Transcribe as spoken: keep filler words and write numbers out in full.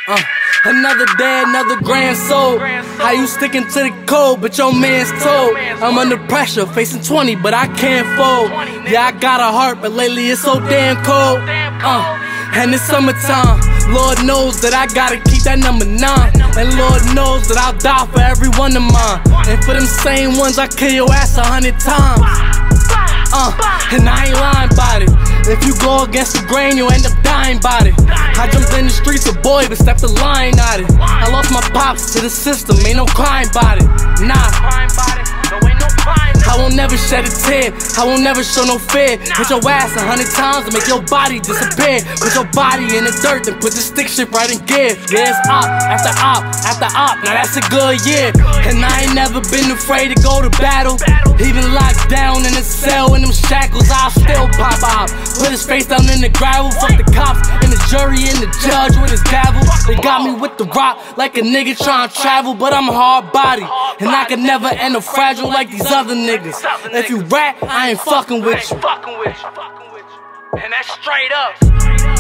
Uh, another day, another grand soul. How you sticking to the code, but your man's told. I'm under pressure, facing twenty, but I can't fold. Yeah, I got a heart, but lately it's so damn cold. Uh, and it's summertime. Lord knows that I gotta keep that number nine. And Lord knows that I'll die for every one of mine. And for them same ones, I kill your ass a hundred times. Uh, and I ain't lying about it. If you go against the grain, you'll end up dying about it. I jumped in the streets a boy, but stepped the line out it. I lost my pops to the system, ain't no crying about it. Nah, I won't never shed a tear, I won't never show no fear. Hit your ass a hundred times to make your body disappear. Put your body in the dirt, then put the stick shit right in gear. Yeah, it's op, after op, after op, now that's a good year. And I ain't never been afraid to go to battle. Even locked down in a cell in them shackles, I'll still pop out. Put his face down in the gravel, fuck the cops and the jury and the judge with his gavel. They got me with the rock like a nigga trying to travel, but I'm a hard body, and I can never end up fragile like these other niggas. If you rap, I ain't fucking with you. And that's straight up.